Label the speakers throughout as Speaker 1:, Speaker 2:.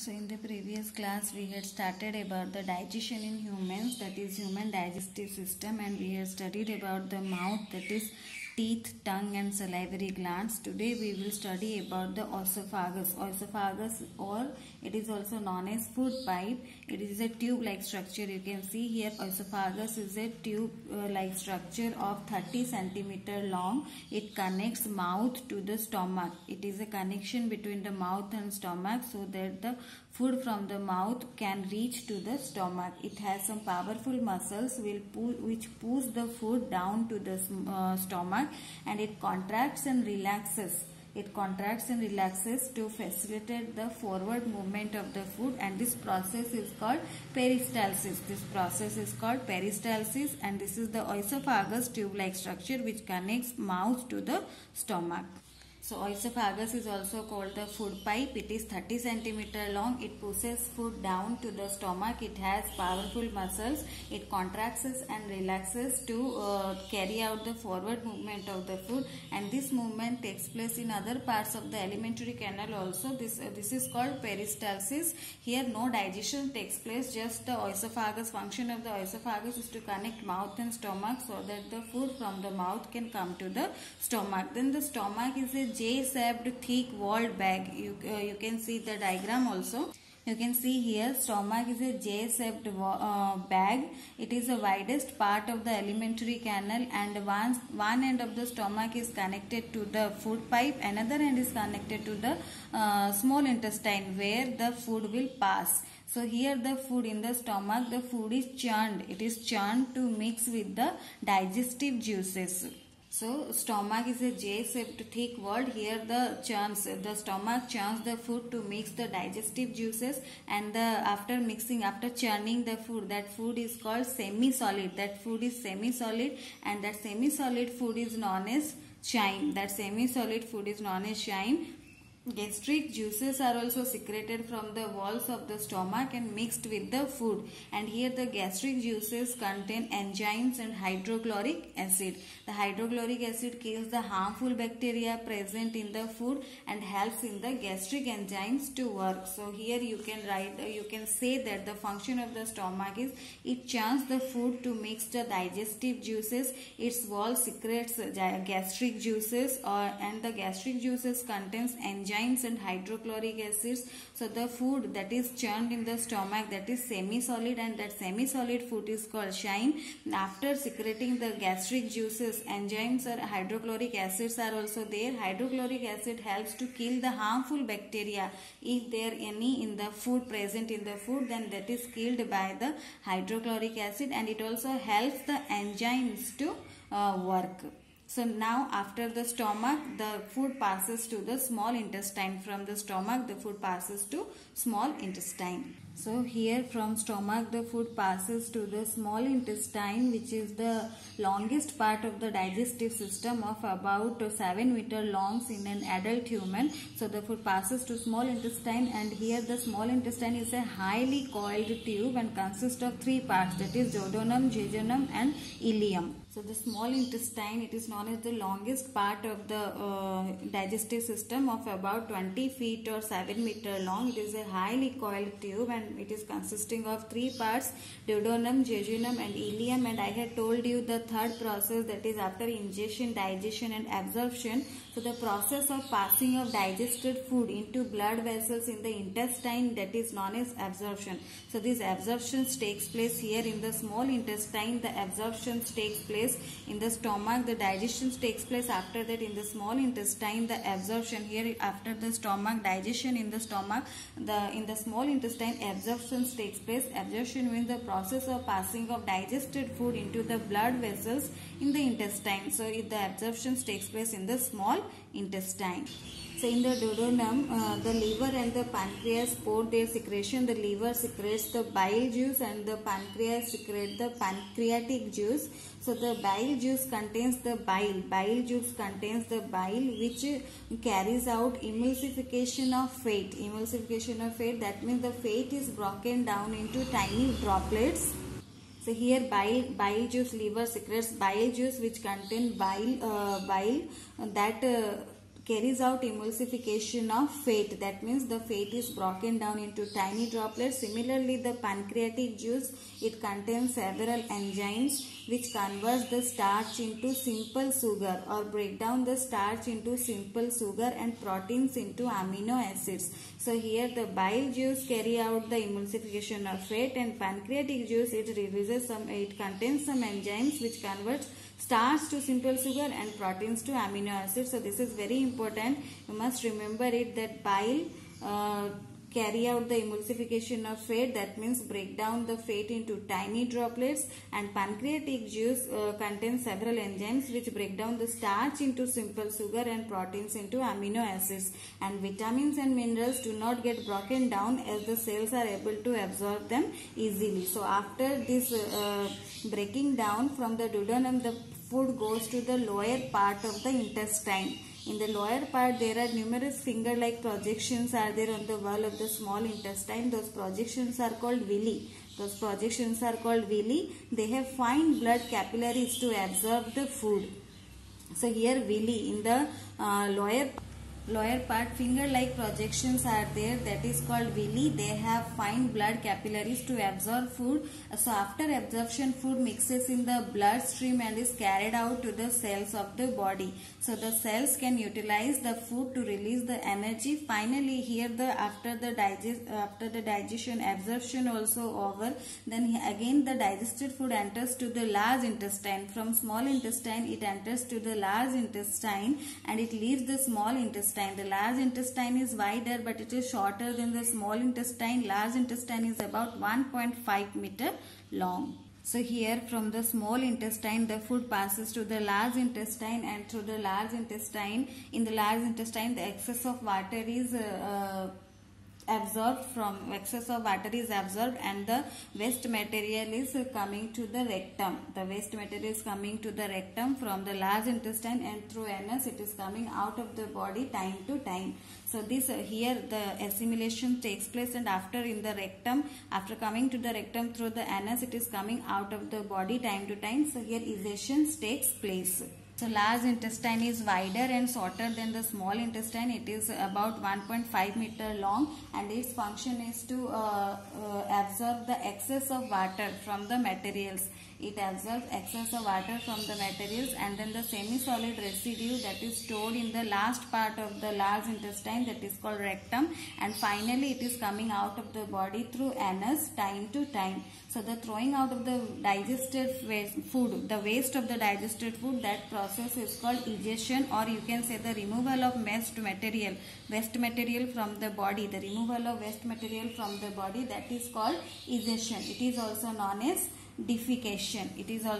Speaker 1: So in the previous class we had started about the digestion in humans, that is human digestive system, and we had studied about the mouth, that is teeth, tongue and salivary glands. Today we will study about the oesophagus. Oesophagus, or it is also known as food pipe. It is a tube like structure. You can see here oesophagus is a tube like structure of 30 cm long. It connects mouth to the stomach. It is a connection between the mouth and stomach so that the food from the mouth can reach to the stomach. It has some powerful muscles which push the food down to the stomach, and it contracts and relaxes. It contracts and relaxes to facilitate the forward movement of the food, and this process is called peristalsis. This process is called peristalsis, and this is the oesophagus tube-like structure which connects mouth to the stomach. So oesophagus is also called the food pipe. It is 30 cm long. It pushes food down to the stomach. It has powerful muscles. It contracts and relaxes to carry out the forward movement of the food, and this movement takes place in other parts of the alimentary canal also. This is called peristalsis. Here no digestion takes place, just the oesophagus. Function of the oesophagus is to connect mouth and stomach so that the food from the mouth can come to the stomach. Then the stomach is a J-shaped thick walled bag. You can see the diagram also. You can see here stomach is a J-shaped bag. It is the widest part of the alimentary canal, and one end of the stomach is connected to the food pipe. Another end is connected to the small intestine where the food will pass. So here the food in the stomach, the food is churned. It is churned to mix with the digestive juices. So stomach is a J-shaped thick walled. Here the stomach churns the food to mix the digestive juices, and after churning the food, that food is called semi-solid. That food is semi-solid, and that semi-solid food is known as chyme. That semi-solid food is known as chyme. Gastric juices are also secreted from the walls of the stomach and mixed with the food, and here the gastric juices contain enzymes and hydrochloric acid. The hydrochloric acid kills the harmful bacteria present in the food and helps in the gastric enzymes to work. So here you can say that the function of the stomach is it churns the food to mix the digestive juices. Its wall secretes gastric juices, and the gastric juices contains enzymes and hydrochloric acids. So the food that is churned in the stomach, that is semi-solid, and that semi-solid food is called chyme. After secreting the gastric juices, enzymes or hydrochloric acids are also there. Hydrochloric acid helps to kill the harmful bacteria. If there are any in the food, present in the food, then that is killed by the hydrochloric acid, and it also helps the enzymes to work. So now after the stomach, the food passes to the small intestine. From the stomach, the food passes to small intestine. So here from stomach, the food passes to the small intestine, which is the longest part of the digestive system, of about 7 meters long in an adult human. So the food passes to small intestine, and here the small intestine is a highly coiled tube and consists of 3 parts, that is duodenum, jejunum and ileum. So the small intestine, it is known as the longest part of the digestive system, of about 20 feet or 7 meters long. It is a highly coiled tube, and it is consisting of 3 parts, duodenum, jejunum and ileum. And I had told you the third process, that is after ingestion, digestion and absorption. So the process of passing of digested food into blood vessels in the intestine, that is known as absorption. So this absorption takes place here in the small intestine. The absorption takes place in the stomach. The digestion takes place after that in the small intestine. The absorption here after the stomach, digestion in the stomach, in the small intestine absorption takes place. Absorption means the process of passing of digested food into the blood vessels in the intestine. So if the absorption takes place in the small intestine. So in the duodenum, the liver and the pancreas pour their secretion. The liver secretes the bile juice and the pancreas secretes the pancreatic juice. So the bile juice contains the bile. Bile juice contains the bile which carries out emulsification of fat. Emulsification of fat, that means the fat is broken down into tiny droplets. So here bile juice, liver secretes bile juice which contain bile that carries out emulsification of fat. That means the fat is broken down into tiny droplets. Similarly, the pancreatic juice, it contains several enzymes which converts the starch into simple sugar or break down the starch into simple sugar and proteins into amino acids. So here the bile juice carry out the emulsification of fat, and pancreatic juice, it contains some enzymes which converts starch to simple sugar and proteins to amino acids. So this is very important. You must remember it that bile carry out the emulsification of fat, that means break down the fat into tiny droplets, and pancreatic juice contains several enzymes which break down the starch into simple sugar and proteins into amino acids. And vitamins and minerals do not get broken down as the cells are able to absorb them easily. So after this breaking down from the duodenum, the food goes to the lower part of the intestine. In the lower part, there are numerous finger-like projections are there on the wall of the small intestine. Those projections are called villi. They have fine blood capillaries to absorb the food. So here villi, in the lower part, finger-like projections are there, that is called villi. They have fine blood capillaries to absorb food. So after absorption, food mixes in the bloodstream and is carried out to the cells of the body. So the cells can utilize the food to release the energy. Finally, here after the digestion, absorption also over, then again the digested food enters to the large intestine. From small intestine, it enters to the large intestine and it leaves the small intestine. The large intestine is wider, but it is shorter than the small intestine. Large intestine is about 1.5 meter long. So here from the small intestine, the food passes to the large intestine, and through the large intestine, in the large intestine, the excess of water is absorbed and the waste material is coming to the rectum. The waste material is coming to the rectum from the large intestine, and through anus it is coming out of the body time to time. So this here the assimilation takes place, and after coming to the rectum through the anus, it is coming out of the body time to time. So here egestion takes place. So large intestine is wider and shorter than the small intestine. It is about 1.5 meter long, and its function is to absorb the excess of water from the materials. It absorbs excess of water from the materials, and then the semi-solid residue that is stored in the last part of the large intestine, that is called rectum, and finally it is coming out of the body through anus time to time. So the throwing out of the digested food, the waste of the digested food, that process is called egestion, or you can say the removal of waste material from the body. The removal of waste material from the body, that is called egestion. It is also known as defecation.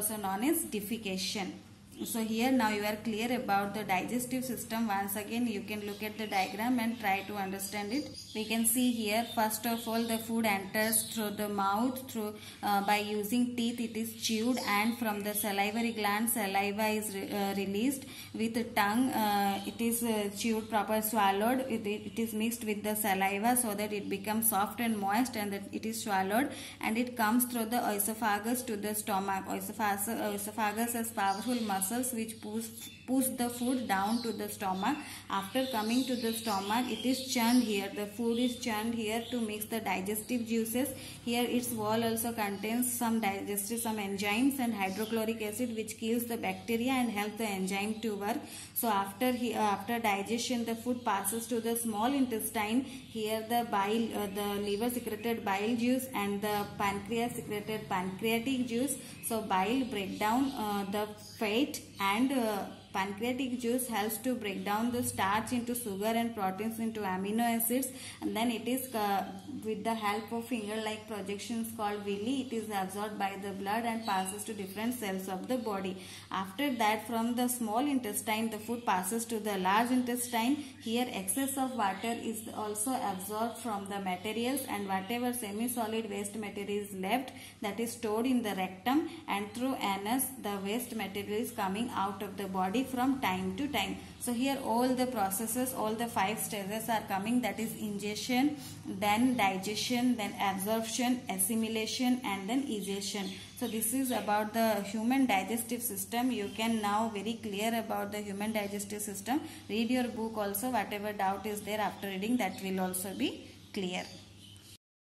Speaker 1: So here now you are clear about the digestive system. Once again you can look at the diagram and try to understand it. We can see here, first of all, the food enters through the mouth, by using teeth it is chewed, and from the salivary gland saliva is released. With the tongue it is chewed, proper swallowed. It is mixed with the saliva so that it becomes soft and moist, and that it is swallowed, and it comes through the oesophagus to the stomach. Oesophagus has powerful muscles which push the food down to the stomach. After coming to the stomach, it is churned here. The food is churned here to mix the digestive juices. Here its wall also contains some enzymes and hydrochloric acid which kills the bacteria and helps the enzyme to work. So after digestion, the food passes to the small intestine. Here the liver secreted bile juice and the pancreas secreted pancreatic juice. So bile break down the fat, and pancreatic juice helps to break down the starch into sugar and proteins into amino acids, and then it is with the help of finger-like projections called villi, it is absorbed by the blood and passes to different cells of the body. After that, from the small intestine, the food passes to the large intestine. Here excess of water is also absorbed from the materials, and whatever semi-solid waste material is left, that is stored in the rectum, and through anus the waste material is coming out of the body from time to time. So here all the processes, all the 5 stages are coming, that is ingestion, then digestion, then absorption, assimilation, and then egestion. So this is about the human digestive system. You can now very clear about the human digestive system. Read your book also, whatever doubt is there after reading, that will also be clear.